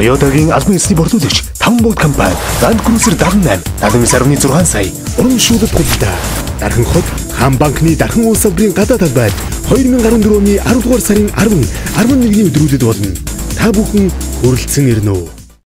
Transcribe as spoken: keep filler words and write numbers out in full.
Toyota-гийн албан ёсны борлуулагч таван богд компани Land Cruiser дадан восемь дадан девять целых шесть сая урамшуулалт худалдаа. Дархан хот Хаан банкны Дархан улс авдрын гадаа талбайд две тысячи двадцать четыре оны аравдугаар сарын десять, eleven өдрүүдэд болно. Та бүхэн хүрэлцэн ирнэ үү?